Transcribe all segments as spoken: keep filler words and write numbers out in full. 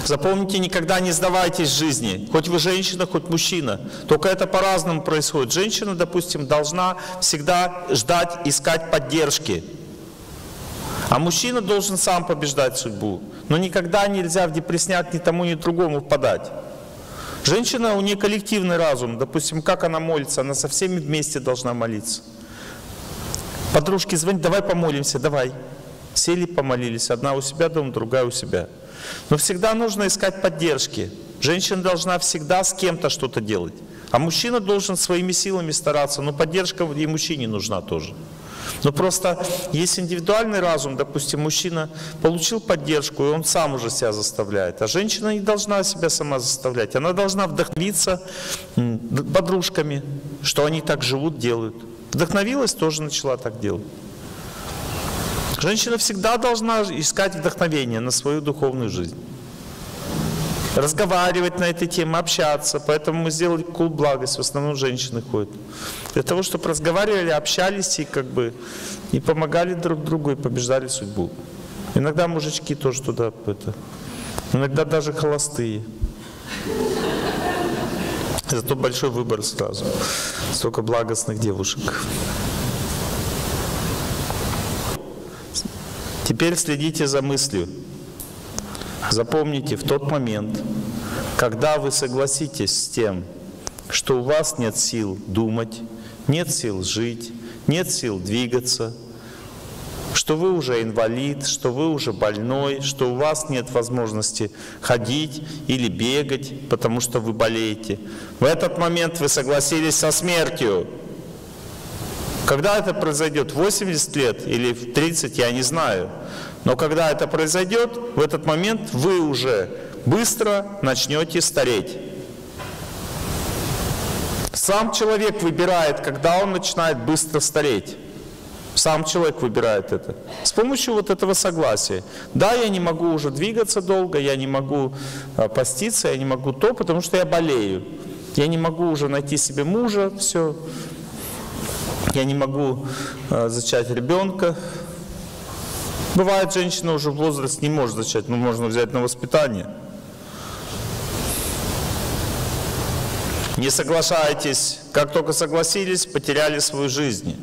Запомните, никогда не сдавайтесь в жизни. Хоть вы женщина, хоть мужчина. Только это по-разному происходит. Женщина, допустим, должна всегда ждать, искать поддержки. А мужчина должен сам побеждать судьбу. Но никогда нельзя в депрессняк ни тому, ни другому впадать. Женщина, у нее коллективный разум. Допустим, как она молится? Она со всеми вместе должна молиться. Подружки звонят: давай помолимся, давай. Сели, помолились. Одна у себя дома, другая у себя. Но всегда нужно искать поддержки. Женщина должна всегда с кем-то что-то делать. А мужчина должен своими силами стараться. Но поддержка и мужчине нужна тоже. Но просто есть индивидуальный разум. Допустим, мужчина получил поддержку, и он сам уже себя заставляет. А женщина не должна себя сама заставлять. Она должна вдохновиться подружками, что они так живут, делают. Вдохновилась, тоже начала так делать. Женщина всегда должна искать вдохновение на свою духовную жизнь. Разговаривать на этой теме, общаться. Поэтому мы сделали клуб «Благость». В основном женщины ходят. Для того, чтобы разговаривали, общались и, как бы, и помогали друг другу, и побеждали судьбу. Иногда мужички тоже туда, это, иногда даже холостые. Зато большой выбор сразу. Столько благостных девушек. Теперь следите за мыслью. Запомните, в тот момент, когда вы согласитесь с тем, что у вас нет сил думать, нет сил жить, нет сил двигаться, что вы уже инвалид, что вы уже больной, что у вас нет возможности ходить или бегать, потому что вы болеете, в этот момент вы согласились со смертью. Когда это произойдет? В восемьдесят лет или в тридцать, я не знаю. Но когда это произойдет, в этот момент вы уже быстро начнете стареть. Сам человек выбирает, когда он начинает быстро стареть. Сам человек выбирает это. С помощью вот этого согласия. Да, я не могу уже двигаться долго, я не могу поститься, я не могу то, потому что я болею. Я не могу уже найти себе мужа, все. Я не могу э, зачать ребенка. Бывает, женщина уже в возрасте не может зачать, но можно взять на воспитание. Не соглашайтесь. Как только согласились, потеряли свою жизнь.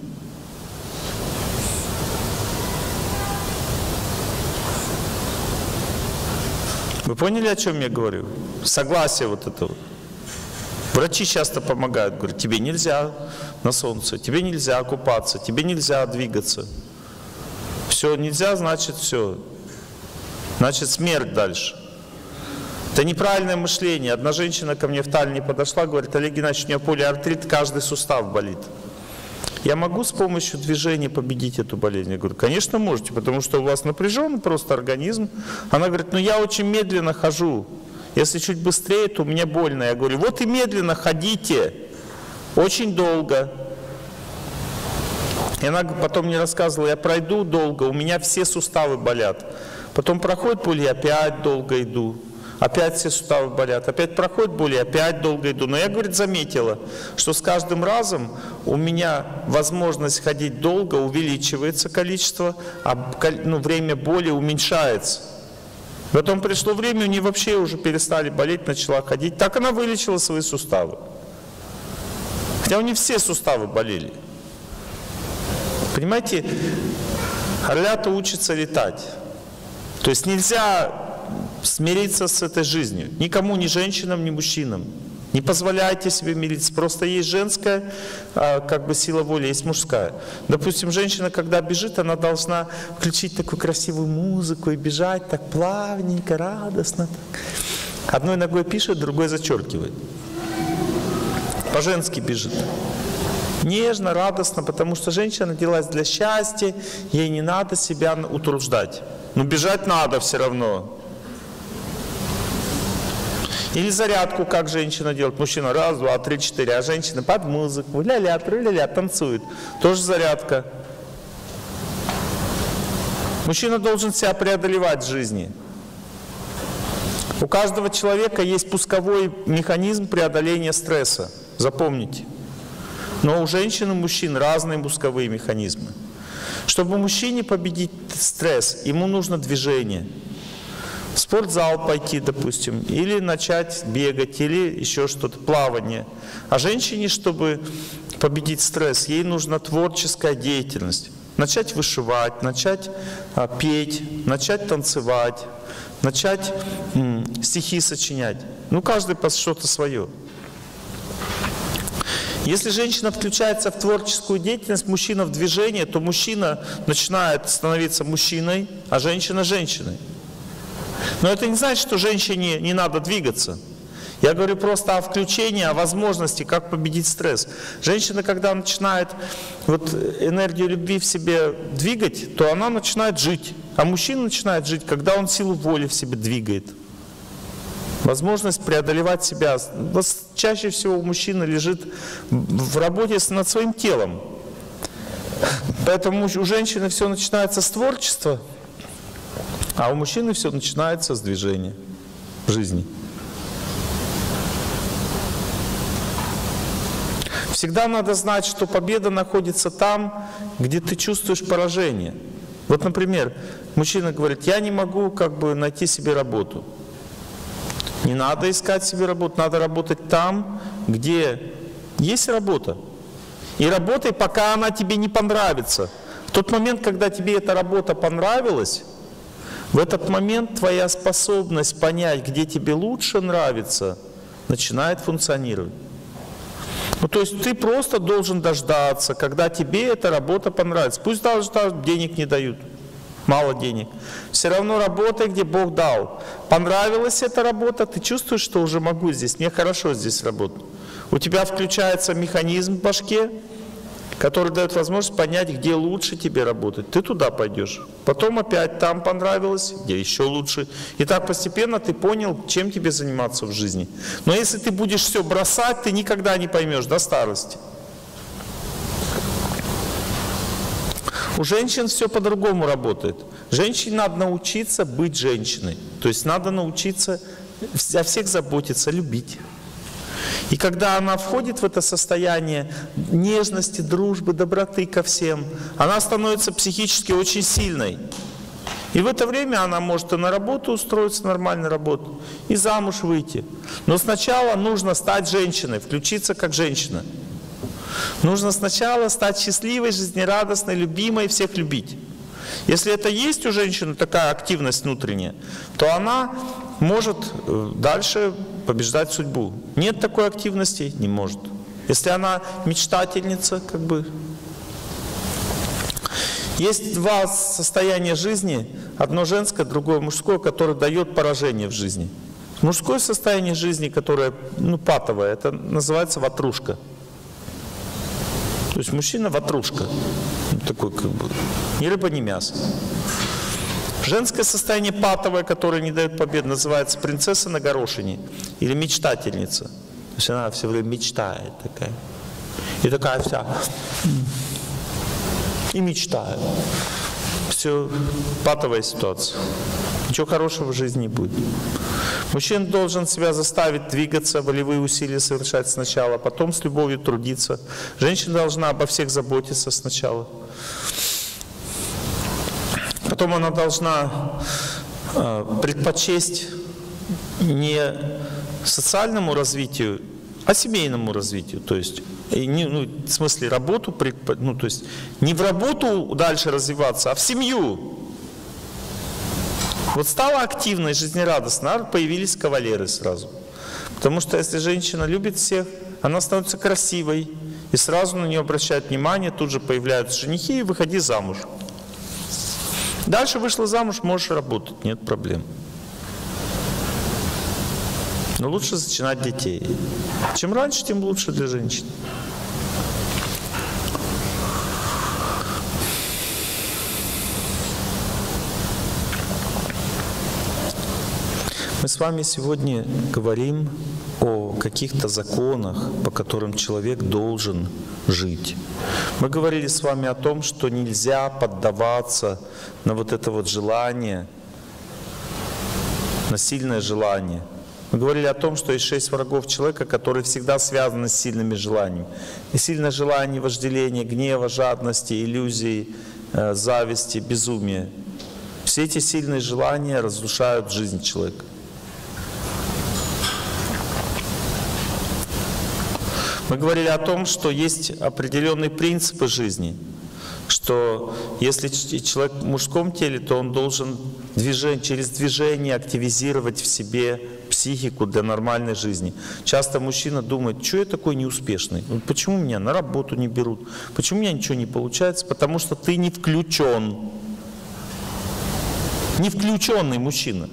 Вы поняли, о чем я говорю? Согласие вот это вот. Врачи часто помогают, говорят: тебе нельзя на солнце, тебе нельзя купаться, тебе нельзя двигаться. Все нельзя, значит все. Значит смерть дальше. Это неправильное мышление. Одна женщина ко мне в Таллине подошла, говорит: Олег Геннадьевич, у меня полиартрит, каждый сустав болит. Я могу с помощью движения победить эту болезнь? Я говорю: конечно можете, потому что у вас напряженный просто организм. Она говорит: ну я очень медленно хожу. Если чуть быстрее, то мне больно. Я говорю: вот и медленно ходите, очень долго. И она потом мне рассказывала: я пройду долго, у меня все суставы болят. Потом проходит боль, я опять долго иду. Опять все суставы болят. Опять проходит боль, я опять долго иду. Но я, говорит, заметила, что с каждым разом у меня возможность ходить долго увеличивается количество, а ну, время боли уменьшается. Потом пришло время, у нее вообще уже перестали болеть, начала ходить. Так она вылечила свои суставы. Хотя у нее все суставы болели. Понимаете, орлята учатся летать. То есть нельзя смириться с этой жизнью. Никому, ни женщинам, ни мужчинам. Не позволяйте себе мириться. Просто есть женская как бы сила воли, есть мужская. Допустим, женщина, когда бежит, она должна включить такую красивую музыку и бежать так плавненько, радостно. Так. Одной ногой пишет, другой зачеркивает. По-женски бежит. Нежно, радостно, потому что женщина родилась для счастья, ей не надо себя утруждать. Но бежать надо все равно. Или зарядку, как женщина делает. Мужчина раз, два, три, четыре, а женщина под музыку, ля-ля, тру-ля-ля, танцует. Тоже зарядка. Мужчина должен себя преодолевать в жизни. У каждого человека есть пусковой механизм преодоления стресса. Запомните. Но у женщин и мужчин разные пусковые механизмы. Чтобы мужчине победить стресс, ему нужно движение. в спортзал пойти, допустим, или начать бегать, или еще что-то, плавание. А женщине, чтобы победить стресс, ей нужна творческая деятельность. Начать вышивать, начать а, петь, начать танцевать, начать м, стихи сочинять. Ну, каждый по что-то свое. Если женщина включается в творческую деятельность, мужчина в движение, то мужчина начинает становиться мужчиной, а женщина — женщиной. Но это не значит, что женщине не надо двигаться. Я говорю просто о включении, о возможности, как победить стресс. Женщина, когда начинает вот энергию любви в себе двигать, то она начинает жить. А мужчина начинает жить, когда он силу воли в себе двигает. Возможность преодолевать себя. Чаще всего у мужчины лежит в работе над своим телом. Поэтому у женщины все начинается с творчества, а у мужчины все начинается с движения в жизни. Всегда надо знать, что победа находится там, где ты чувствуешь поражение. Вот, например, мужчина говорит: я не могу как бы найти себе работу. Не надо искать себе работу, надо работать там, где есть работа. И работай, пока она тебе не понравится. В тот момент, когда тебе эта работа понравилась, в этот момент твоя способность понять, где тебе лучше нравится, начинает функционировать. Ну, то есть ты просто должен дождаться, когда тебе эта работа понравится. Пусть даже денег не дают, мало денег. Все равно работай, где Бог дал. Понравилась эта работа, ты чувствуешь, что уже могу здесь, мне хорошо здесь работать. У тебя включается механизм в башке, который дает возможность понять, где лучше тебе работать. Ты туда пойдешь. Потом опять там понравилось, где еще лучше. И так постепенно ты понял, чем тебе заниматься в жизни. Но если ты будешь все бросать, ты никогда не поймешь до старости. У женщин все по-другому работает. Женщине надо научиться быть женщиной. То есть надо научиться о всех заботиться, любить. И когда она входит в это состояние нежности, дружбы, доброты ко всем, она становится психически очень сильной. И в это время она может и на работу устроиться, нормальную работу, и замуж выйти. Но сначала нужно стать женщиной, включиться как женщина. Нужно сначала стать счастливой, жизнерадостной, любимой, всех любить. Если это есть у женщины, такая активность внутренняя, то она может дальше побеждать судьбу. Нет такой активности, не может. Если она мечтательница, как бы. Есть два состояния жизни, одно женское, другое мужское, которое дает поражение в жизни. Мужское состояние жизни, которое, ну, патовое, это называется ватрушка. То есть мужчина ватрушка. Такой, как бы, ни рыба, ни мясо. Женское состояние патовое, которое не дает победы, называется принцесса на горошине или мечтательница. То есть она все время мечтает такая. И такая вся. И мечтает. Все патовая ситуация. Ничего хорошего в жизни не будет. Мужчина должен себя заставить двигаться, волевые усилия совершать сначала, потом с любовью трудиться. Женщина должна обо всех заботиться сначала. Потом она должна э, предпочесть не социальному развитию, а семейному развитию. То есть, и не, ну, в смысле работу, предпо, ну, то есть не в работу дальше развиваться, а в семью. Вот стала активной, жизнерадостной, появились кавалеры сразу. Потому что если женщина любит всех, она становится красивой, и сразу на нее обращают внимание, тут же появляются женихи, и выходи замуж. Дальше вышла замуж, можешь работать, нет проблем. Но лучше зачинать детей. Чем раньше, тем лучше для женщин. Мы с вами сегодня говорим о каких-то законах, по которым человек должен жить. Мы говорили с вами о том, что нельзя поддаваться на вот это вот желание, на сильное желание. Мы говорили о том, что есть шесть врагов человека, которые всегда связаны с сильными желаниями. И сильное желание вожделения, гнева, жадности, иллюзий, зависти, безумия. Все эти сильные желания разрушают жизнь человека. Мы говорили о том, что есть определенные принципы жизни, что если человек в мужском теле, то он должен движение, через движение активизировать в себе психику для нормальной жизни. Часто мужчина думает, что я такой неуспешный, почему меня на работу не берут, почему у меня ничего не получается, потому что ты не включен. Не включенный мужчина.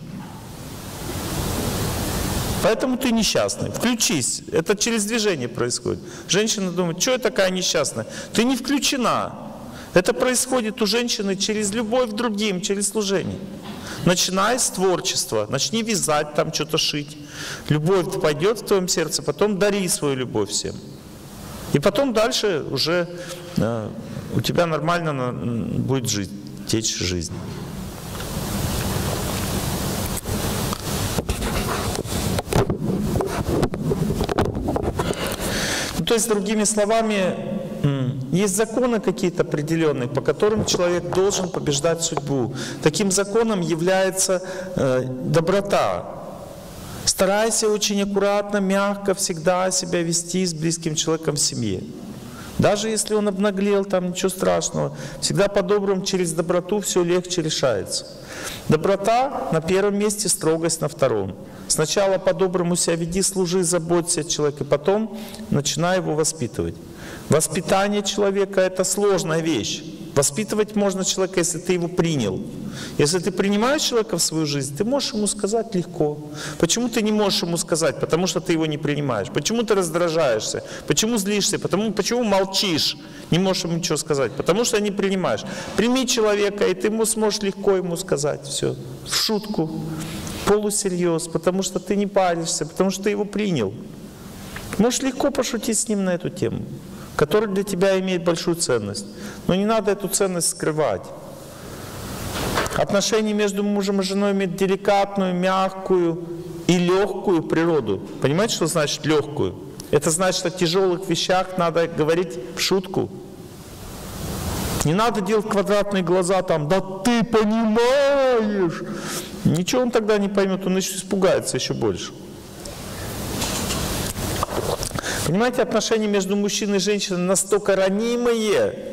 Поэтому ты несчастный. Включись. Это через движение происходит. Женщина думает, что я такая несчастная? Ты не включена. Это происходит у женщины через любовь к другим, через служение. Начинай с творчества. Начни вязать, там что-то шить. Любовь пойдет в твоем сердце, потом дари свою любовь всем. И потом дальше уже э, у тебя нормально будет жить, течь жизнь. То есть, другими словами, есть законы какие-то определенные, по которым человек должен побеждать судьбу. Таким законом является э, доброта. Старайся очень аккуратно, мягко всегда себя вести с близким человеком в семье. Даже если он обнаглел, там ничего страшного. Всегда по-доброму, через доброту все легче решается. Доброта на первом месте, строгость на втором. Сначала по-доброму себя веди, служи, заботься о человеке, потом начинай его воспитывать. Воспитание человека — это сложная вещь. Воспитывать можно человека, если ты его принял. Если ты принимаешь человека в свою жизнь, ты можешь ему сказать легко. Почему ты не можешь ему сказать? Потому что ты его не принимаешь. Почему ты раздражаешься? Почему злишься? Потому, почему молчишь? Не можешь ему ничего сказать. Потому что не принимаешь. Прими человека, и ты ему сможешь легко ему сказать все. В шутку, полусерьез, потому что ты не паришься, потому что ты его принял. Можешь легко пошутить с ним на эту тему, которая для тебя имеет большую ценность. Но не надо эту ценность скрывать. Отношения между мужем и женой имеют деликатную, мягкую и легкую природу. Понимаете, что значит легкую? Это значит, что о тяжелых вещах надо говорить в шутку. Не надо делать квадратные глаза там, да ты понимаешь. Ничего он тогда не поймет, он еще испугается еще больше. Понимаете, отношения между мужчиной и женщиной настолько ранимые,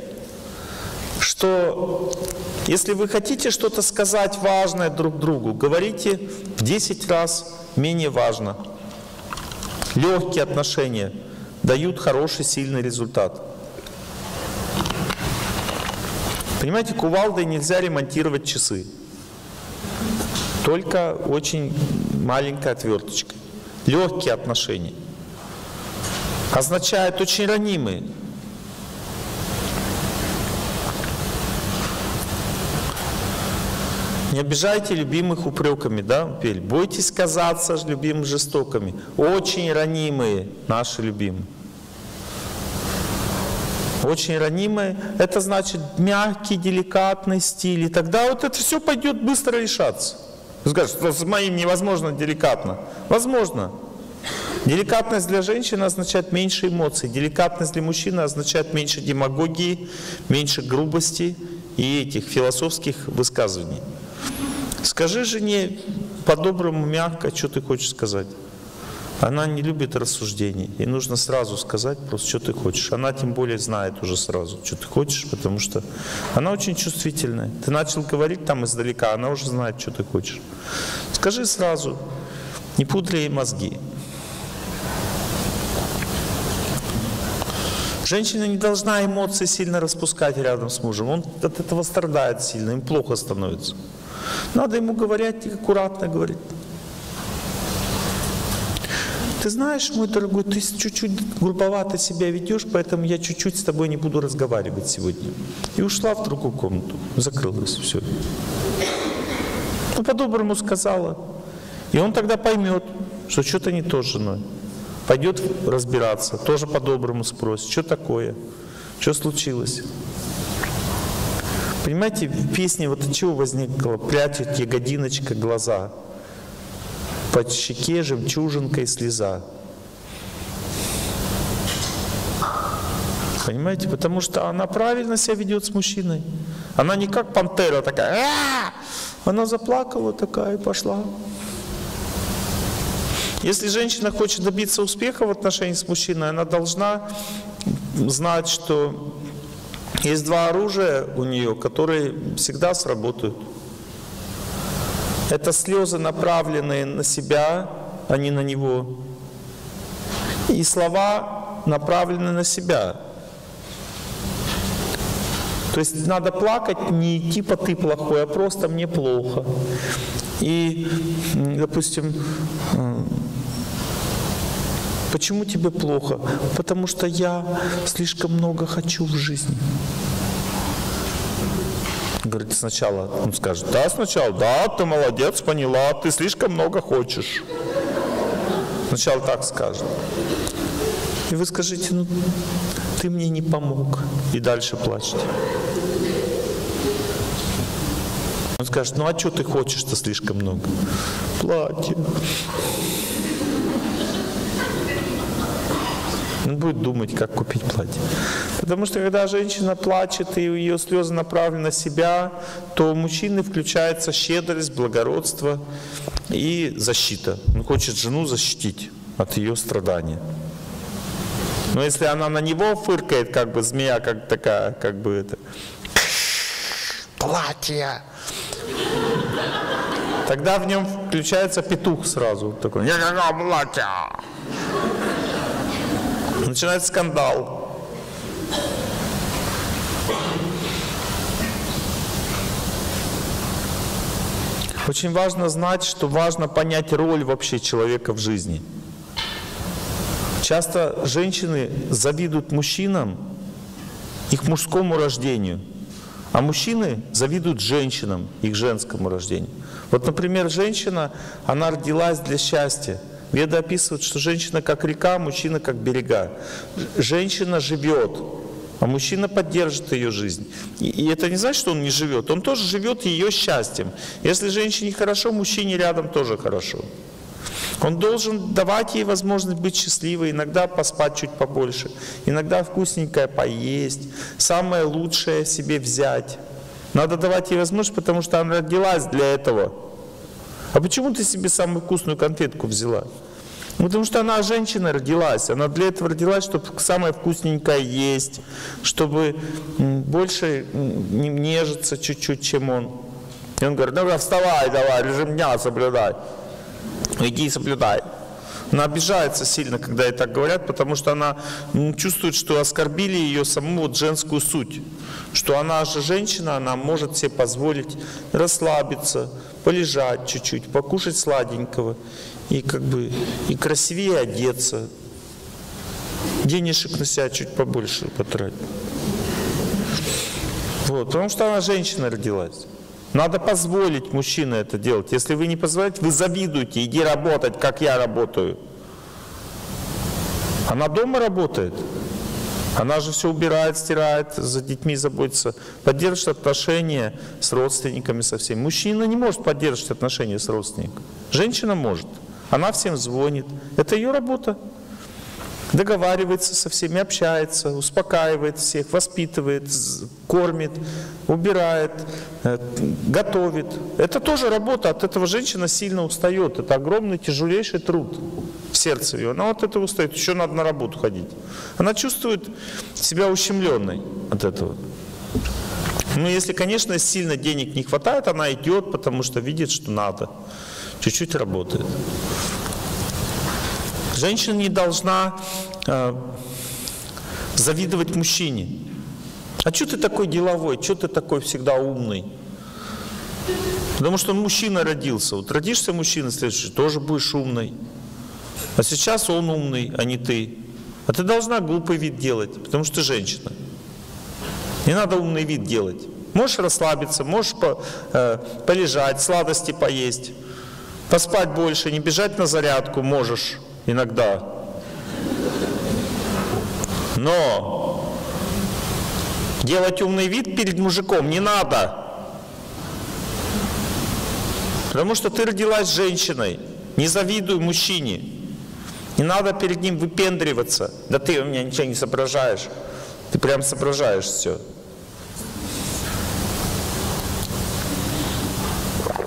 что если вы хотите что-то сказать важное друг другу, говорите в десять раз менее важно. Легкие отношения дают хороший, сильный результат. Понимаете, кувалдой нельзя ремонтировать часы. Только очень маленькая отверточка. Легкие отношения означает очень ранимые. Не обижайте любимых упреками, да, пели. Бойтесь казаться любимым жестокими. Очень ранимые наши любимые. Очень ранимые, это значит мягкий, деликатный стиль. И тогда вот это все пойдет быстро решаться. Вы скажете, что с моим невозможно деликатно. Возможно. Деликатность для женщины означает меньше эмоций. Деликатность для мужчины означает меньше демагогии, меньше грубости и этих философских высказываний. Скажи жене по-доброму, мягко, что ты хочешь сказать. Она не любит рассуждений. Ей нужно сразу сказать просто, что ты хочешь. Она тем более знает уже сразу, что ты хочешь, потому что она очень чувствительная. Ты начал говорить там издалека, она уже знает, что ты хочешь. Скажи сразу, не пудри ей мозги. Женщина не должна эмоции сильно распускать рядом с мужем. Он от этого страдает сильно, им плохо становится. Надо ему говорить, аккуратно говорить. Ты знаешь, мой дорогой, ты чуть-чуть грубовато себя ведешь, поэтому я чуть-чуть с тобой не буду разговаривать сегодня. И ушла в другую комнату, закрылась, все. Ну, по-доброму сказала. И он тогда поймет, что что-то не то с женой. Пойдет разбираться, тоже по-доброму спросит, что такое, что случилось. Понимаете, в песне вот от чего возникло «Прячет ягодиночка глаза». Под щеке жемчужинкой слеза. Понимаете? Потому что она правильно себя ведет с мужчиной. Она не как пантера такая, а-а-а! Она заплакала такая и пошла. Если женщина хочет добиться успеха в отношении с мужчиной, она должна знать, что есть два оружия у нее, которые всегда сработают. Это слезы, направленные на себя, а не на него. И слова, направленные на себя. То есть надо плакать не типа «ты плохой», а просто «мне плохо». И, допустим, почему тебе плохо? Потому что я слишком много хочу в жизни. Говорит, сначала он скажет, да, сначала, да, ты молодец, поняла, ты слишком много хочешь. Сначала так скажет. И вы скажите, ну, ты мне не помог. И дальше плачете. Он скажет, ну а что ты хочешь-то слишком много? Платье. Он будет думать, как купить платье. Потому что когда женщина плачет, и ее слезы направлены на себя, то у мужчины включается щедрость, благородство и защита. Он хочет жену защитить от ее страдания. Но если она на него фыркает, как бы змея, как такая, как бы это, платье, тогда в нем включается петух сразу. Такой, не-не-не, платье. Начинается скандал. Очень важно знать, что важно понять роль вообще человека в жизни. Часто женщины завидуют мужчинам их мужскому рождению, а мужчины завидуют женщинам их женскому рождению. Вот, например, женщина, она родилась для счастья. Веды описывают, что женщина как река, мужчина как берега. Женщина живет, а мужчина поддержит ее жизнь. И, и это не значит, что он не живет. Он тоже живет ее счастьем. Если женщине хорошо, мужчине рядом тоже хорошо. Он должен давать ей возможность быть счастливой, иногда поспать чуть побольше, иногда вкусненькое поесть, самое лучшее себе взять. Надо давать ей возможность, потому что она родилась для этого. А почему ты себе самую вкусную конфетку взяла? Ну, потому что она женщина родилась, она для этого родилась, чтобы самое вкусненькое есть, чтобы больше нежиться чуть-чуть, чем он. И он говорит, ну вставай давай, режим дня соблюдай. Иди соблюдай. Она обижается сильно, когда ей так говорят, потому что она чувствует, что оскорбили ее саму вот женскую суть. Что она же женщина, она может себе позволить расслабиться, полежать чуть-чуть, покушать сладенького и как бы и красивее одеться, денежек на себя чуть побольше потратить. Вот, потому что она женщина родилась. Надо позволить мужчине это делать. Если вы не позволяете, вы завидуете, иди работать, как я работаю. Она дома работает. Она же все убирает, стирает, за детьми заботится, поддерживает отношения с родственниками, со всеми. Мужчина не может поддерживать отношения с родственниками. Женщина может. Она всем звонит. Это ее работа. Договаривается со всеми, общается, успокаивает всех, воспитывает, кормит, убирает, готовит. Это тоже работа. От этого женщина сильно устает. Это огромный, тяжелейший труд в сердце ее. Она от этого устает. Еще надо на работу ходить. Она чувствует себя ущемленной от этого. Ну, если, конечно, сильно денег не хватает, она идет, потому что видит, что надо. Чуть-чуть работает. Женщина не должна э, завидовать мужчине. А что ты такой деловой? Что ты такой всегда умный? Потому что он мужчина родился. Вот родишься мужчина следующий, тоже будешь умный. А сейчас он умный, а не ты. А ты должна глупый вид делать, потому что ты женщина. Не надо умный вид делать. Можешь расслабиться, можешь по, э, полежать, сладости поесть, поспать больше, не бежать на зарядку можешь. Иногда. Но делать умный вид перед мужиком не надо. Потому что ты родилась женщиной. Не завидуй мужчине. Не надо перед ним выпендриваться. Да ты у меня ничего не соображаешь. Ты прям соображаешь все.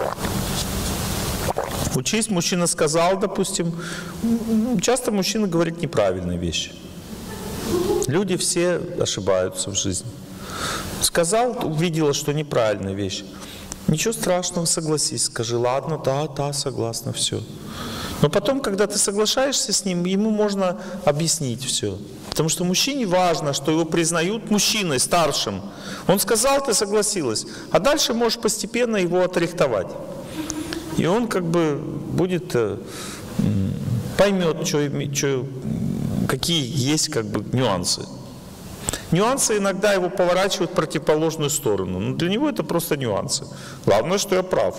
Учись, мужчина сказал, допустим, часто мужчина говорит неправильные вещи. Люди все ошибаются в жизни. Сказал, увидела, что неправильная вещь. Ничего страшного, согласись, скажи, ладно, да, да, согласна, все. Но потом, когда ты соглашаешься с ним, ему можно объяснить все. Потому что мужчине важно, что его признают мужчиной, старшим. Он сказал, ты согласилась. А дальше можешь постепенно его отрихтовать. И он как бы будет, поймет, что, что, какие есть как бы нюансы. Нюансы иногда его поворачивают в противоположную сторону. Но для него это просто нюансы. Главное, что я прав.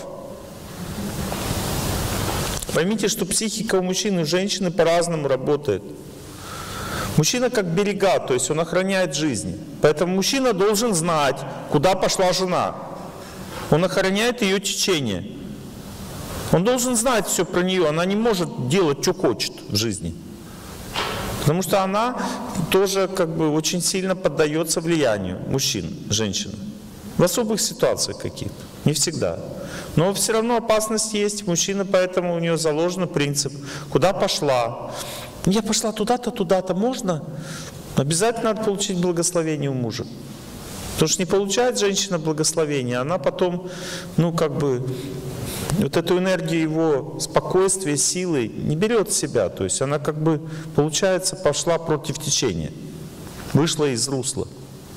Поймите, что психика у мужчины и у женщины по-разному работает. Мужчина как берега, то есть он охраняет жизнь. Поэтому мужчина должен знать, куда пошла жена. Он охраняет ее течение. Он должен знать все про нее. Она не может делать, что хочет в жизни. Потому что она тоже как бы очень сильно поддается влиянию мужчин, женщин. В особых ситуациях каких-то. Не всегда. Но все равно опасность есть. Мужчина, поэтому у нее заложен принцип. Куда пошла? Я пошла туда-то, туда-то. Можно? Обязательно надо получить благословение у мужа. Потому что не получает женщина благословения, она потом, ну как бы, вот эту энергию его спокойствия, силы не берет в себя. То есть она как бы, получается, пошла против течения. Вышла из русла.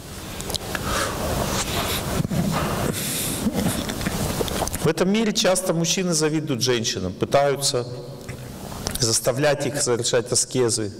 В этом мире часто мужчины завидуют женщинам, пытаются заставлять их совершать аскезы,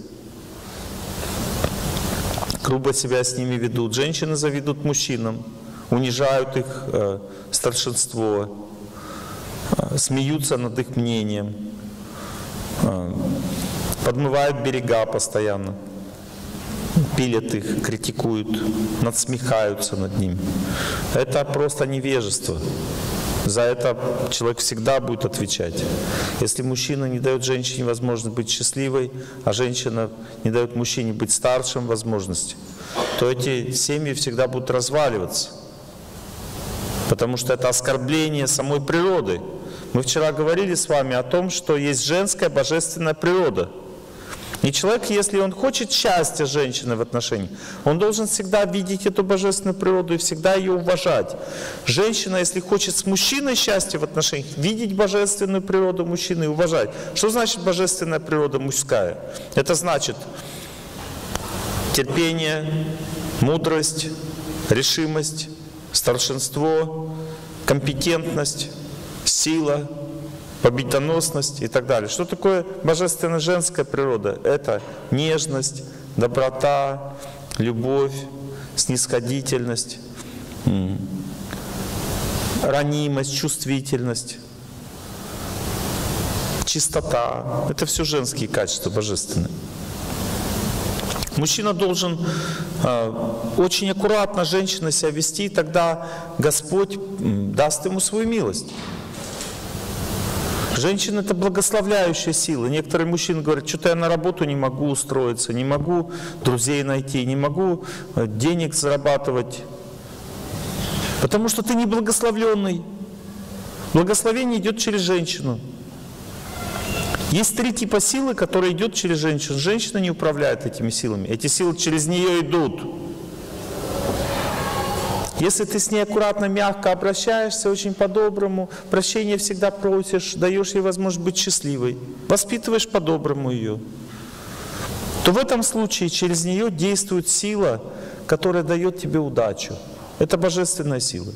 грубо себя с ними ведут. Женщины завидуют мужчинам, унижают их э, старшинство, э, смеются над их мнением, э, подмывают берега постоянно, пилят их, критикуют, надсмехаются над ними. Это просто невежество. За это человек всегда будет отвечать. Если мужчина не дает женщине возможность быть счастливой, а женщина не дает мужчине быть старшим возможности, то эти семьи всегда будут разваливаться. Потому что это оскорбление самой природы. Мы вчера говорили с вами о том, что есть женская божественная природа. И человек, если он хочет счастья женщины в отношениях, он должен всегда видеть эту божественную природу и всегда ее уважать. Женщина, если хочет с мужчиной счастья в отношениях, видеть божественную природу мужчины и уважать. Что значит божественная природа мужская? Это значит терпение, мудрость, решимость, старшинство, компетентность, сила, победоносность и так далее. Что такое божественная женская природа? Это нежность, доброта, любовь, снисходительность, ранимость, чувствительность, чистота. Это все женские качества божественные. Мужчина должен э, очень аккуратно женщиной себя вести, и тогда Господь даст ему свою милость. Женщина — это благословляющая сила. Некоторые мужчины говорят, что-то я на работу не могу устроиться, не могу друзей найти, не могу денег зарабатывать. Потому что ты не благословленный. Благословение идет через женщину. Есть три типа силы, которые идут через женщину. Женщина не управляет этими силами. Эти силы через нее идут. Если ты с ней аккуратно, мягко обращаешься, очень по-доброму, прощения всегда просишь, даешь ей возможность быть счастливой, воспитываешь по-доброму ее, то в этом случае через нее действует сила, которая дает тебе удачу. Это божественная сила.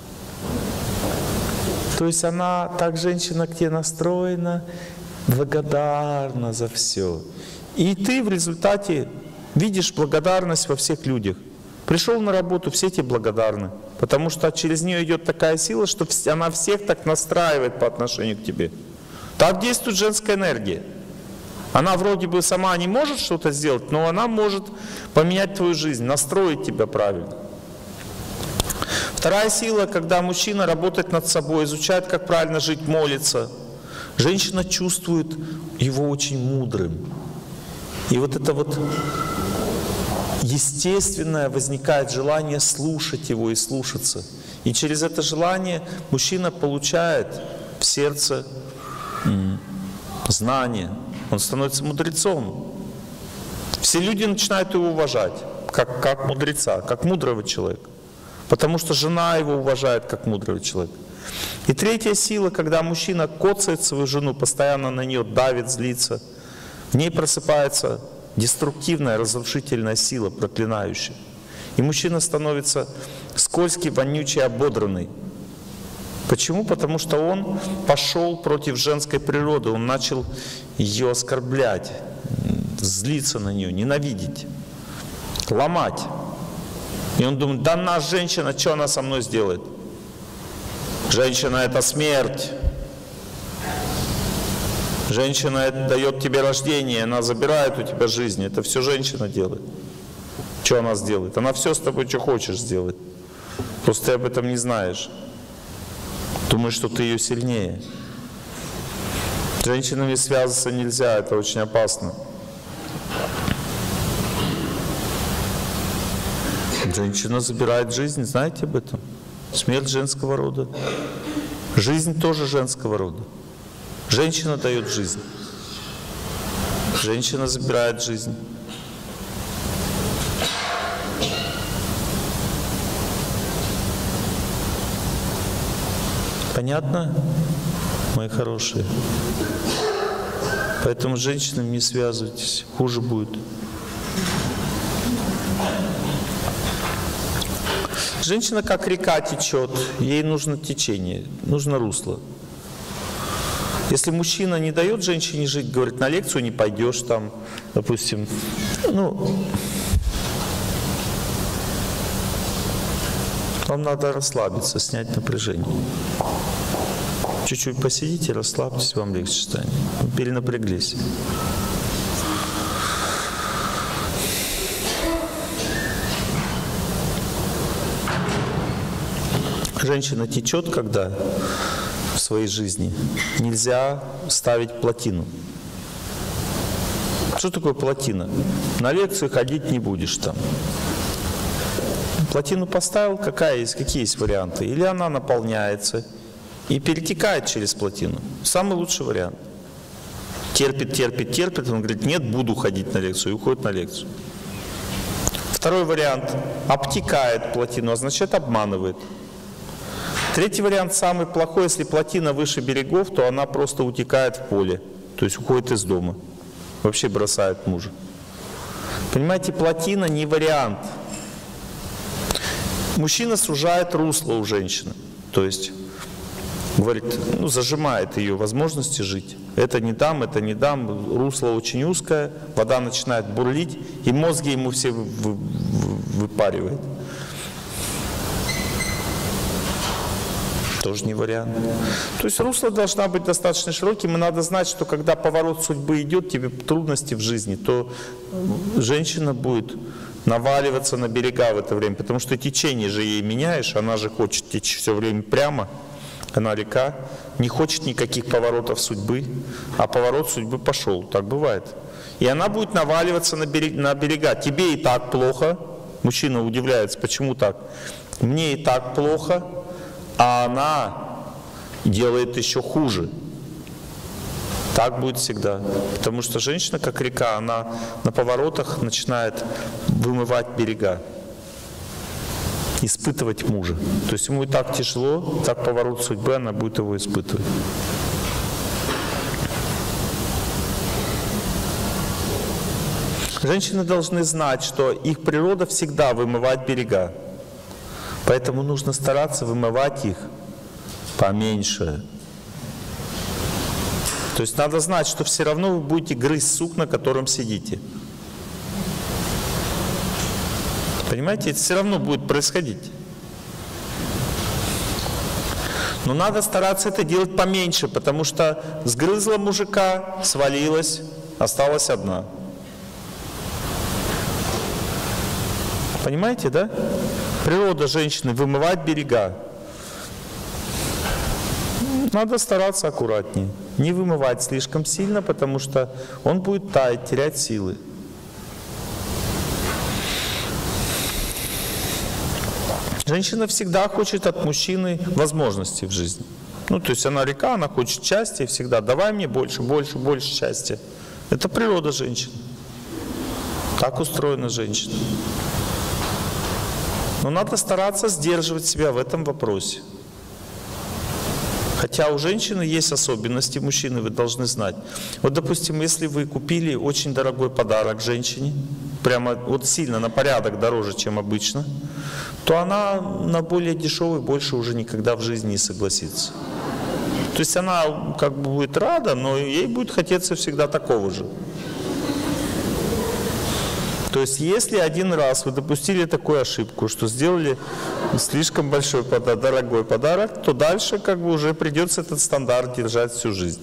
То есть она, так женщина к тебе настроена, благодарна за все. И ты в результате видишь благодарность во всех людях. Пришел на работу, все тебе благодарны, потому что через нее идет такая сила, что она всех так настраивает по отношению к тебе. Так действует женская энергия. Она вроде бы сама не может что-то сделать, но она может поменять твою жизнь, настроить тебя правильно. Вторая сила, когда мужчина работает над собой, изучает, как правильно жить, молится. Женщина чувствует его очень мудрым. И вот это вот естественное возникает желание слушать его и слушаться. И через это желание мужчина получает в сердце знания, он становится мудрецом. Все люди начинают его уважать, как, как мудреца, как мудрого человека. Потому что жена его уважает, как мудрого человека. И третья сила, когда мужчина коцает свою жену, постоянно на нее давит, злится, в ней просыпается деструктивная, разрушительная сила, проклинающая. И мужчина становится скользкий, вонючий, ободранный. Почему? Потому что он пошел против женской природы, он начал ее оскорблять, злиться на нее, ненавидеть, ломать. И он думает, да она женщина, что она со мной сделает? Женщина — это смерть. Женщина — это дает тебе рождение, она забирает у тебя жизнь. Это все женщина делает. Что она сделает? Она все с тобой, что хочешь, сделает. Просто ты об этом не знаешь. Думаешь, что ты ее сильнее. С женщинами связываться нельзя, это очень опасно. Женщина забирает жизнь, знаете об этом? Смерть женского рода. Жизнь тоже женского рода. Женщина дает жизнь. Женщина забирает жизнь. Понятно, мои хорошие? Поэтому с женщинами не связывайтесь, хуже будет. Женщина как река течет, ей нужно течение, нужно русло. Если мужчина не дает женщине жить, говорит, на лекцию не пойдешь там, допустим, ну, вам надо расслабиться, снять напряжение. Чуть-чуть посидите, расслабьтесь, вам легче станет. Вы перенапряглись. Женщина течет, когда в своей жизни нельзя ставить плотину. Что такое плотина? На лекцию ходить не будешь там. Плотину поставил, какая есть, какие есть варианты? Или она наполняется и перетекает через плотину. Самый лучший вариант. Терпит, терпит, терпит. Он говорит, нет, буду ходить на лекцию. И уходит на лекцию. Второй вариант. Обтекает плотину, а значит обманывает. Третий вариант самый плохой. Если плотина выше берегов, то она просто утекает в поле. То есть уходит из дома. Вообще бросает мужа. Понимаете, плотина не вариант. Мужчина сужает русло у женщины. То есть говорит, ну, зажимает ее возможности жить. Это не дам, это не дам. Русло очень узкое, вода начинает бурлить, и мозги ему все выпаривает. Тоже не вариант. То есть русло должно быть достаточно широким, и надо знать, что когда поворот судьбы идет, тебе трудности в жизни, то женщина будет наваливаться на берега в это время, потому что течение же ей меняешь, она же хочет течь все время прямо, она река, не хочет никаких поворотов судьбы, а поворот судьбы пошел, так бывает. И она будет наваливаться на берега, на берега. Тебе и так плохо, мужчина удивляется, почему так? Мне и так плохо, а она делает еще хуже. Так будет всегда. Потому что женщина, как река, она на поворотах начинает вымывать берега, испытывать мужа. То есть ему и так тяжело, так поворот судьбы, она будет его испытывать. Женщины должны знать, что их природа всегда вымывать берега. Поэтому нужно стараться вымывать их поменьше. То есть надо знать, что все равно вы будете грызть сук, на котором сидите. Понимаете, это все равно будет происходить. Но надо стараться это делать поменьше, потому что сгрызла мужика, свалилась, осталась одна. Понимаете, да? Природа женщины вымывать берега. Надо стараться аккуратнее. Не вымывать слишком сильно, потому что он будет таять, терять силы. Женщина всегда хочет от мужчины возможностей в жизни. Ну, то есть она река, она хочет счастья всегда. Давай мне больше, больше, больше счастья. Это природа женщины. Так устроена женщина. Но надо стараться сдерживать себя в этом вопросе. Хотя у женщины есть особенности, мужчины, вы должны знать. Вот, допустим, если вы купили очень дорогой подарок женщине, прямо вот сильно, на порядок дороже, чем обычно, то она на более дешевый больше уже никогда в жизни не согласится. То есть она как бы будет рада, но ей будет хотеться всегда такого же. То есть если один раз вы допустили такую ошибку, что сделали слишком большой подарок, дорогой подарок, то дальше как бы уже придется этот стандарт держать всю жизнь.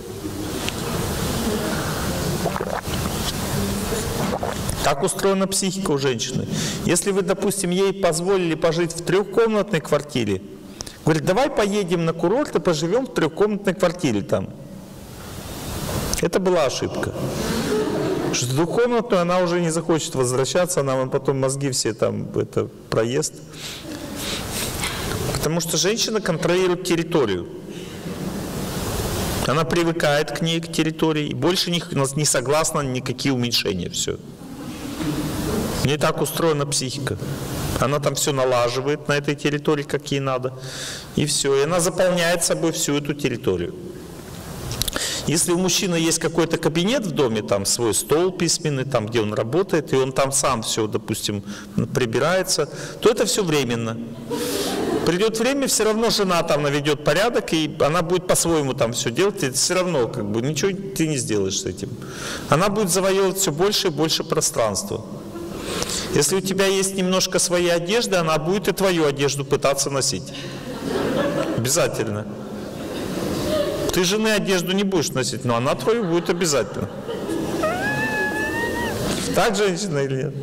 Так устроена психика у женщины. Если вы, допустим, ей позволили пожить в трехкомнатной квартире, говорит, давай поедем на курорт и поживем в трехкомнатной квартире там. Это была ошибка. Что в двухкомнатную она уже не захочет возвращаться, она вам потом мозги все там это проест. Потому что женщина контролирует территорию. Она привыкает к ней, к территории, и больше не, не согласна никакие уменьшения. Все. Не так устроена психика. Она там все налаживает на этой территории, как ей надо. И все. И она заполняет собой всю эту территорию. Если у мужчины есть какой-то кабинет в доме, там свой стол письменный, там, где он работает, и он там сам все, допустим, прибирается, то это все временно. Придет время, все равно жена там наведет порядок, и она будет по-своему там все делать, и все равно как бы ничего ты не сделаешь с этим. Она будет завоевывать все больше и больше пространства. Если у тебя есть немножко своей одежды, она будет и твою одежду пытаться носить. Обязательно. Ты жены одежду не будешь носить, но она твою будет обязательно. Так, женщина, или нет?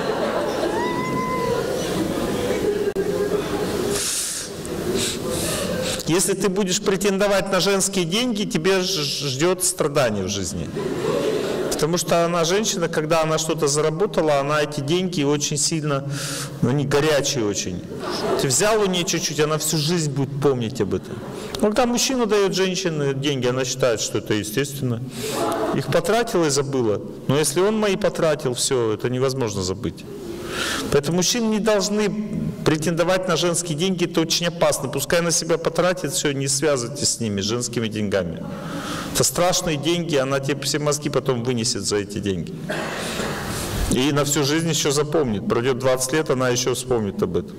Если ты будешь претендовать на женские деньги, тебе ждет страдание в жизни. Потому что она женщина, когда она что-то заработала, она эти деньги очень сильно, ну, они горячие очень. Ты взял у нее чуть-чуть, она всю жизнь будет помнить об этом. Ну, когда мужчина дает женщине деньги, она считает, что это естественно. Их потратила и забыла. Но если он мои потратил, все, это невозможно забыть. Поэтому мужчины не должны претендовать на женские деньги, это очень опасно. Пускай на себя потратит, все, не связывайтесь с ними, женскими деньгами. Это страшные деньги, она тебе все мозги потом вынесет за эти деньги. И на всю жизнь еще запомнит. Пройдет двадцать лет, она еще вспомнит об этом.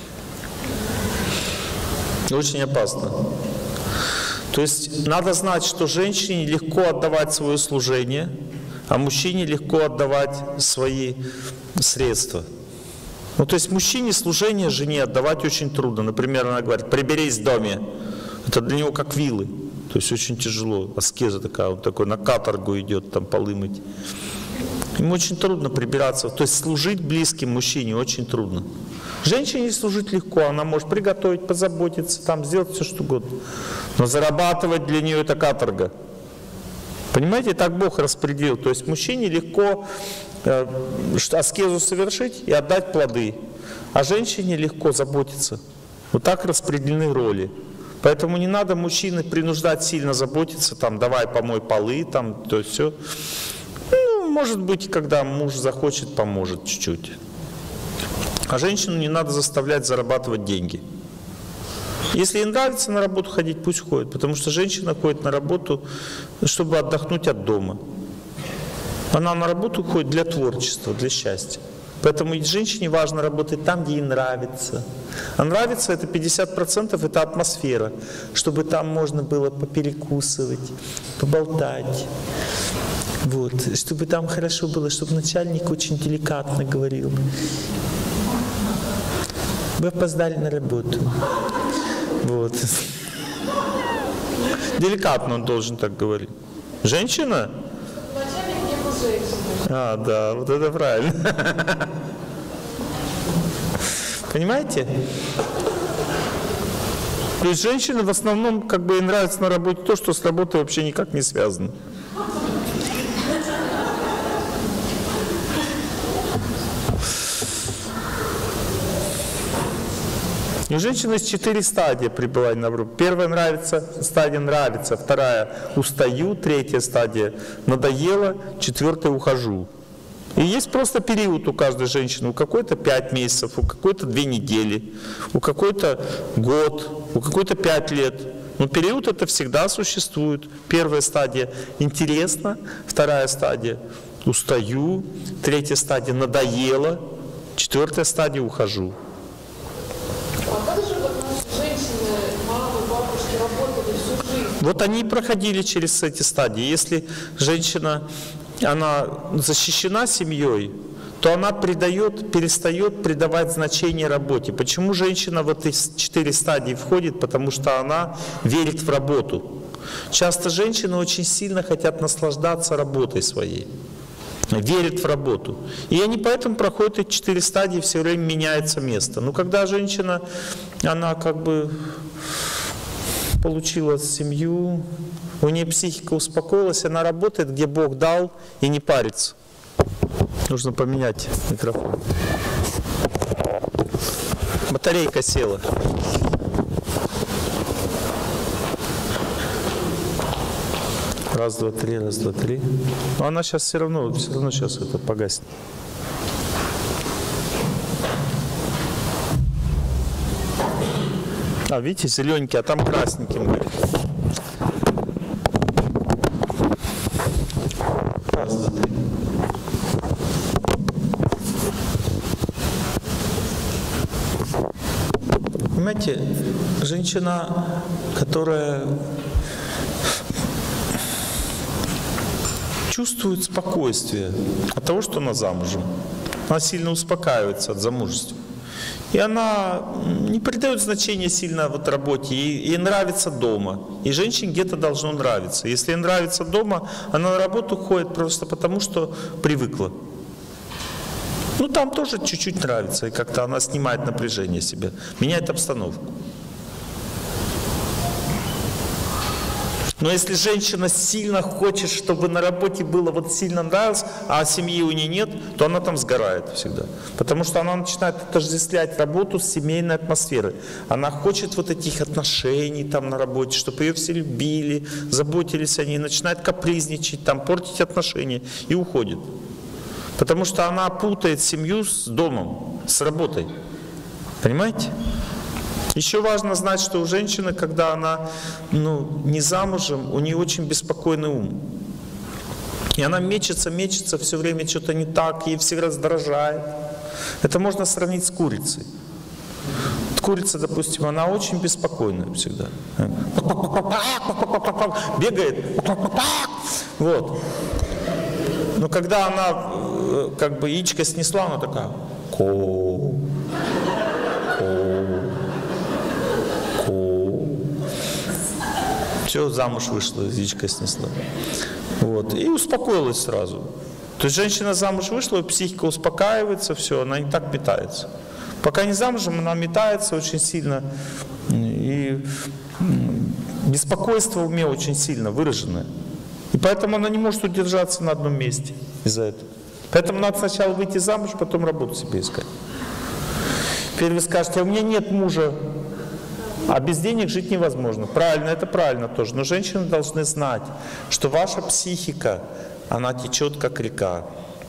Очень опасно. То есть надо знать, что женщине легко отдавать свое служение, а мужчине легко отдавать свои средства. Ну, то есть мужчине служение жене отдавать очень трудно. Например, она говорит, приберись в доме. Это для него как вилы. То есть очень тяжело. Аскеза такая, он такой на каторгу идет, там полы мыть. Ему очень трудно прибираться. То есть служить близким мужчине очень трудно. Женщине служить легко, она может приготовить, позаботиться, там, сделать все, что угодно. Но зарабатывать для нее это каторга. Понимаете, так Бог распределил. То есть мужчине легко э, аскезу совершить и отдать плоды, а женщине легко заботиться. Вот так распределены роли. Поэтому не надо мужчины принуждать сильно заботиться, там, давай помой полы, там, то есть все. Ну, может быть, когда муж захочет, поможет чуть-чуть. А женщину не надо заставлять зарабатывать деньги. Если ей нравится на работу ходить, пусть ходит, потому что женщина ходит на работу, чтобы отдохнуть от дома. Она на работу ходит для творчества, для счастья. Поэтому женщине важно работать там, где ей нравится. А нравится это пятьдесят процентов, это атмосфера, чтобы там можно было поперекусывать, поболтать. Вот, чтобы там хорошо было, чтобы начальник очень деликатно говорил. Вы опоздали на работу. Вот. Деликатно он должен так говорить. Женщина? Начальник не музей. А, да, вот это правильно. Понимаете? То есть женщины в основном как бы ей нравится на работе то, что с работой вообще никак не связано. И у женщины есть четыре стадии пребывания на работе. Первая нравится, стадия нравится, вторая устаю, третья стадия надоело, четвертая ухожу. И есть просто период у каждой женщины. У какой-то пять месяцев, у какой-то две недели, у какой-то год, у какой-то пять лет. Но период это всегда существует. Первая стадия интересно, вторая стадия устаю, третья стадия надоело, четвертая стадия ухожу. А как же вот наши женщины, мамы, бабушки работали всю жизнь? Вот они и проходили через эти стадии. Если женщина, она защищена семьей, то она придает, перестает придавать значение работе. Почему женщина в эти четыре стадии входит? Потому что она верит в работу. Часто женщины очень сильно хотят наслаждаться работой своей, верят в работу. И они поэтому проходят эти четыре стадии, все время меняется место. Но когда женщина, она как бы получила семью, у нее психика успокоилась, она работает, где Бог дал, и не парится. Нужно поменять микрофон. Батарейка села. Раз, два, три, раз, два, три. Но она сейчас все равно, все равно сейчас это погаснет. А, видите, зелененький, а там красненьким горит. Раз, два, три. Понимаете, женщина, которая чувствует спокойствие от того, что она замужем. Она сильно успокаивается от замужества. И она не придает значения сильно вот работе, ей, ей нравится дома. И женщине где-то должно нравиться. Если ей нравится дома, она на работу ходит просто потому, что привыкла. Ну там тоже чуть-чуть нравится, и как-то она снимает напряжение себе, меняет обстановку. Но если женщина сильно хочет, чтобы на работе было вот сильно нравилось, а семьи у нее нет, то она там сгорает всегда. Потому что она начинает отождествлять работу с семейной атмосферой. Она хочет вот этих отношений там на работе, чтобы ее все любили, заботились о ней, начинает капризничать, там, портить отношения и уходит. Потому что она путает семью с домом, с работой. Понимаете? Еще важно знать, что у женщины, когда она ну, не замужем, у нее очень беспокойный ум. И она мечется, мечется, все время что-то не так, ей все раздражает. Это можно сравнить с курицей. Курица, допустим, она очень беспокойная всегда. Бегает. Вот. Но когда она как бы яичко снесла, она такая ко, ко, ко. Все, замуж вышла, яичко снесла. Вот. И успокоилась сразу. То есть женщина замуж вышла, психика успокаивается, все, она не так метается. Пока не замужем, она метается очень сильно. И беспокойство в уме очень сильно выраженное. И поэтому она не может удержаться на одном месте из-за этого. Поэтому надо сначала выйти замуж, потом работу себе искать. Теперь вы скажете, а у меня нет мужа, а без денег жить невозможно. Правильно, это правильно тоже. Но женщины должны знать, что ваша психика, она течет как река.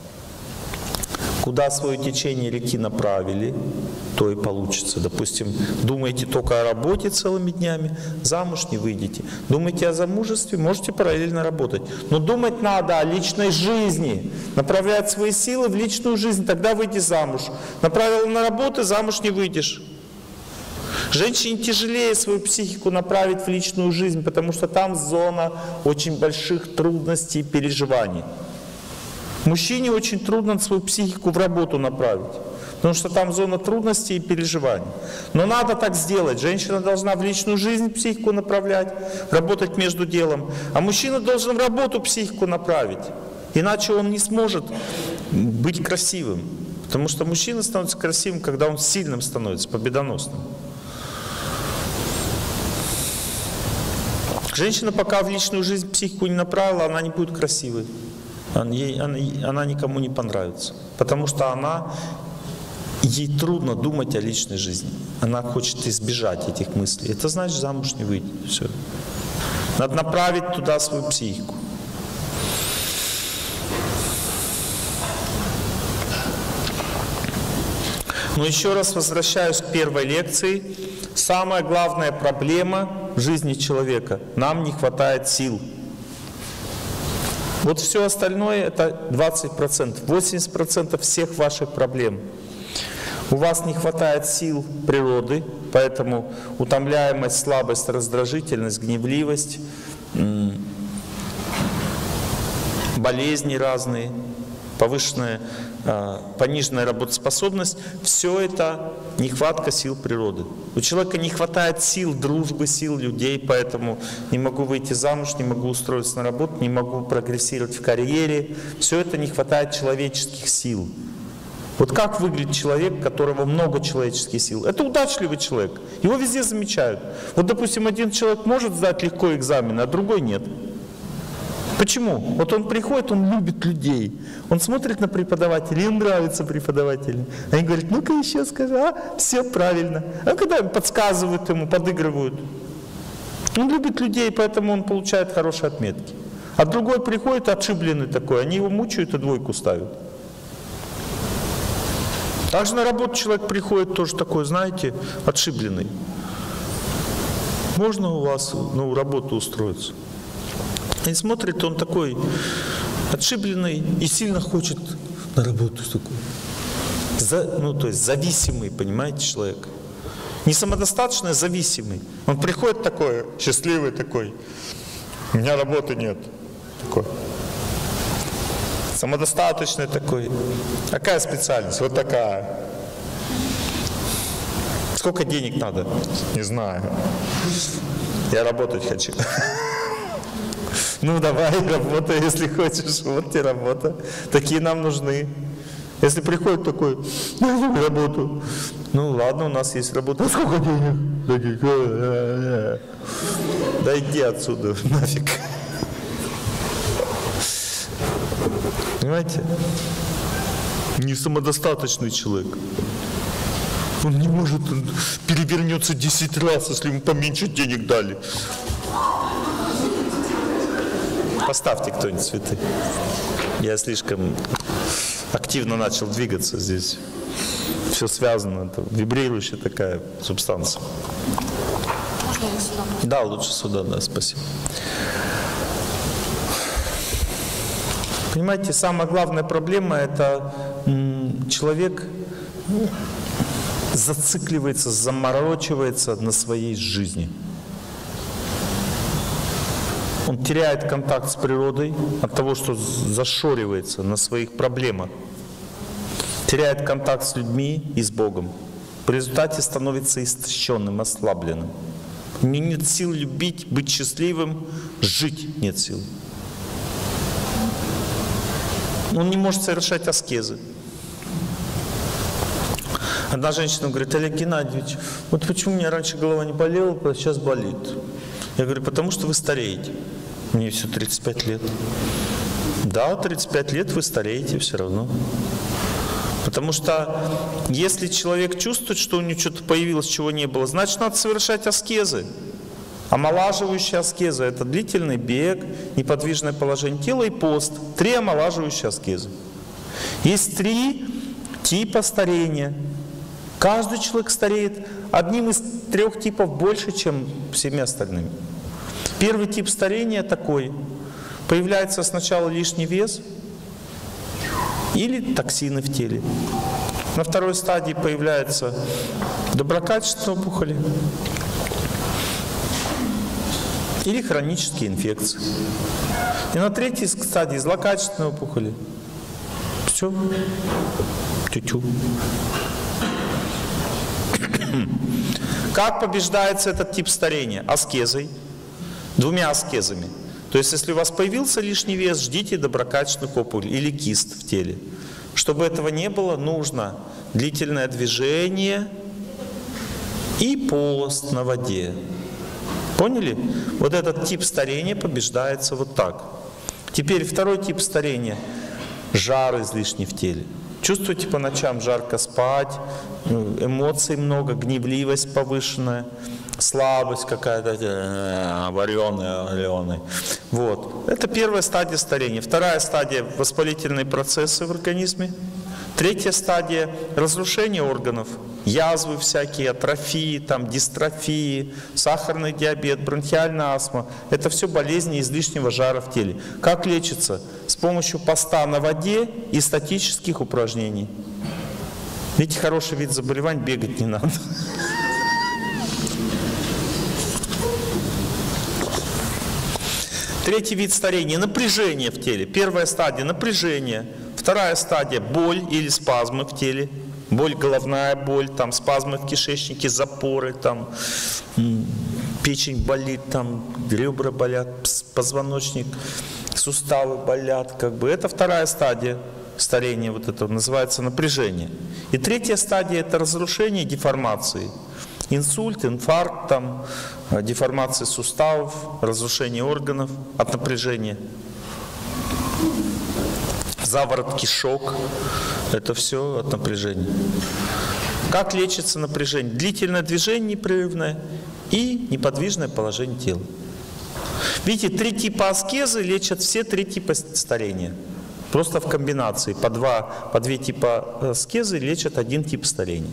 Куда свое течение реки направили, то и получится. Допустим, думаете только о работе целыми днями, замуж не выйдете. Думаете о замужестве, можете параллельно работать. Но думать надо о личной жизни. Направлять свои силы в личную жизнь, тогда выйди замуж. Направил на работу, замуж не выйдешь. Женщине тяжелее свою психику направить в личную жизнь, потому что там зона очень больших трудностей и переживаний. Мужчине очень трудно свою психику в работу направить, потому что там зона трудностей и переживаний. Но надо так сделать. Женщина должна в личную жизнь психику направлять, работать между делом, а мужчина должен в работу психику направить. Иначе он не сможет быть красивым. Потому что мужчина становится красивым, когда он сильным становится, победоносным. Женщина, пока в личную жизнь психику не направила, она не будет красивой. Ей, она, она никому не понравится. Потому что она ей трудно думать о личной жизни. Она хочет избежать этих мыслей. Это значит замуж не выйти. Все. Надо направить туда свою психику. Но еще раз возвращаюсь к первой лекции. Самая главная проблема в жизни человека — нам не хватает сил. Вот все остальное — это двадцать процентов. восемьдесят процентов всех ваших проблем. У вас не хватает сил природы, поэтому утомляемость, слабость, раздражительность, гневливость, болезни разные, повышенная, пониженная работоспособность — все это нехватка сил природы. У человека не хватает сил дружбы, сил людей, поэтому не могу выйти замуж, не могу устроиться на работу, не могу прогрессировать в карьере. Все это не хватает человеческих сил. Вот как выглядит человек, у которого много человеческих сил? Это удачливый человек. Его везде замечают. Вот, допустим, один человек может сдать легко экзамен, а другой нет. Почему? Вот он приходит, он любит людей. Он смотрит на преподавателей, им нравится преподаватели. Они говорят: ну-ка еще скажи, а, все правильно. А когда им подсказывают ему, подыгрывают. Он любит людей, поэтому он получает хорошие отметки. А другой приходит отшибленный такой, они его мучают и двойку ставят. Также на работу человек приходит тоже такой, знаете, отшибленный. Можно у вас на работу устроиться? И смотрит, он такой отшибленный и сильно хочет на работу такой. За, ну, то есть зависимый, понимаете, человек. Не самодостаточный, а зависимый. Он приходит такой, счастливый такой. У меня работы нет. Такой. Самодостаточный такой. Какая специальность? Вот такая. Сколько денег надо? Не знаю. Я работать хочу. Ну давай, работай, если хочешь. Вот тебе работа. Такие нам нужны. Если приходит такой, ну, работу. Ну ладно, у нас есть работа. А сколько денег? Да иди отсюда, нафиг. Понимаете? Не самодостаточный человек. Он не может, он перевернется десять раз, если ему поменьше денег дали. Поставьте кто-нибудь цветы. Я слишком активно начал двигаться здесь. Все связано. Это вибрирующая такая субстанция. Можно я сюда? Да, лучше сюда, да, спасибо. Понимаете, самая главная проблема — это м, человек зацикливается, заморочивается на своей жизни. Он теряет контакт с природой от того, что зашоривается на своих проблемах. Теряет контакт с людьми и с Богом. В результате становится истощенным, ослабленным. У него нет сил любить, быть счастливым, жить нет сил. Он не может совершать аскезы. Одна женщина говорит: Олег Геннадьевич, вот почему у меня раньше голова не болела, а сейчас болит? Я говорю: потому что вы стареете. Мне все тридцать пять лет. Да, тридцать пять лет вы стареете все равно. Потому что если человек чувствует, что у него что-то появилось, чего не было, значит, надо совершать аскезы. Омолаживающая аскеза — это длительный бег, неподвижное положение тела и пост. Три омолаживающие аскезы. Есть три типа старения. Каждый человек стареет одним из трех типов больше, чем всеми остальными. Первый тип старения такой. Появляется сначала лишний вес или токсины в теле. На второй стадии появляются доброкачественные опухоли или хронические инфекции. И на третьей стадии злокачественные опухоли. Все. Тю-тю. Как побеждается этот тип старения? Аскезой. Двумя аскезами. То есть, если у вас появился лишний вес, ждите доброкачественных опухолей или кист в теле. Чтобы этого не было, нужно длительное движение и пост на воде. Поняли? Вот этот тип старения побеждается вот так. Теперь второй тип старения — жар излишний в теле. Чувствуете по ночам жарко спать, эмоций много, гневливость повышенная, слабость какая-то, вареная, вареная. Вот. Это первая стадия старения. Вторая стадия — воспалительные процессы в организме. Третья стадия — разрушение органов, язвы всякие, атрофии, там, дистрофии, сахарный диабет, бронхиальная астма. Это все болезни излишнего жара в теле. Как лечится? С помощью поста на воде и статических упражнений. Видите, хороший вид заболеваний, бегать не надо. Третий вид старения — напряжение в теле. Первая стадия — напряжение. Вторая стадия — боль или спазмы в теле. Боль, головная боль, там, спазмы в кишечнике, запоры, там, печень болит, там, ребра болят, позвоночник, суставы болят. Как бы. Это вторая стадия старения, вот это называется напряжение. И третья стадия — это разрушение, деформации. Инсульт, инфаркт, там, деформация суставов, разрушение органов от напряжения. Заворот кишок, это все от напряжения. Как лечится напряжение? Длительное движение непрерывное и неподвижное положение тела. Видите, три типа аскезы лечат все три типа старения. Просто в комбинации. По, два, по две типа аскезы лечат один тип старения.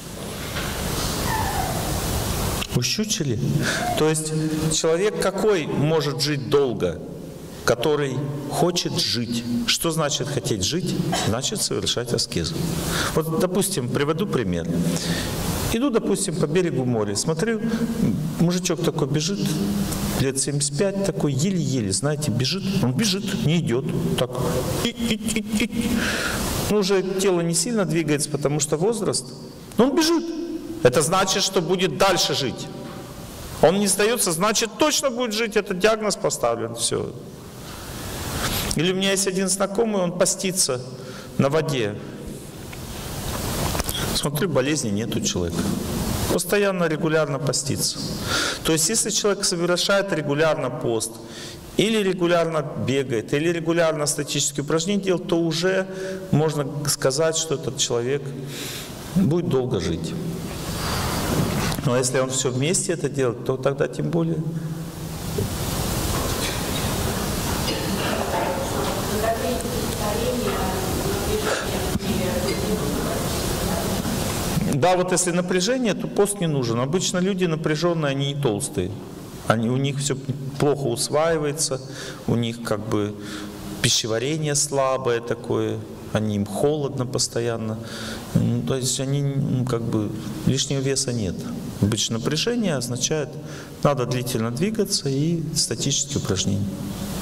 Ущучили? То есть человек какой может жить долго? Который хочет жить. Что значит хотеть жить? Значит совершать аскезу. Вот, допустим, приведу пример. Иду, допустим, по берегу моря, смотрю, мужичок такой бежит, лет семьдесят пять, такой еле-еле, знаете, бежит. Он бежит, не идет. Так. И, и, и, и. Ну, уже тело не сильно двигается, потому что возраст. Но он бежит. Это значит, что будет дальше жить. Он не сдается, значит, точно будет жить. Это диагноз поставлен. Все. Или у меня есть один знакомый, он постится на воде. Смотрю, болезни нет у человека. Постоянно, регулярно постится. То есть, если человек совершает регулярно пост, или регулярно бегает, или регулярно статические упражнения делает, то уже можно сказать, что этот человек будет долго жить. Но если он все вместе это делает, то тогда тем более. Да, вот если напряжение, то пост не нужен. Обычно люди напряженные, они не толстые. Они, у них все плохо усваивается, у них как бы пищеварение слабое такое, они, им холодно постоянно. Ну, то есть они, ну, как бы лишнего веса нет. Обычно напряжение означает, надо длительно двигаться и статические упражнения.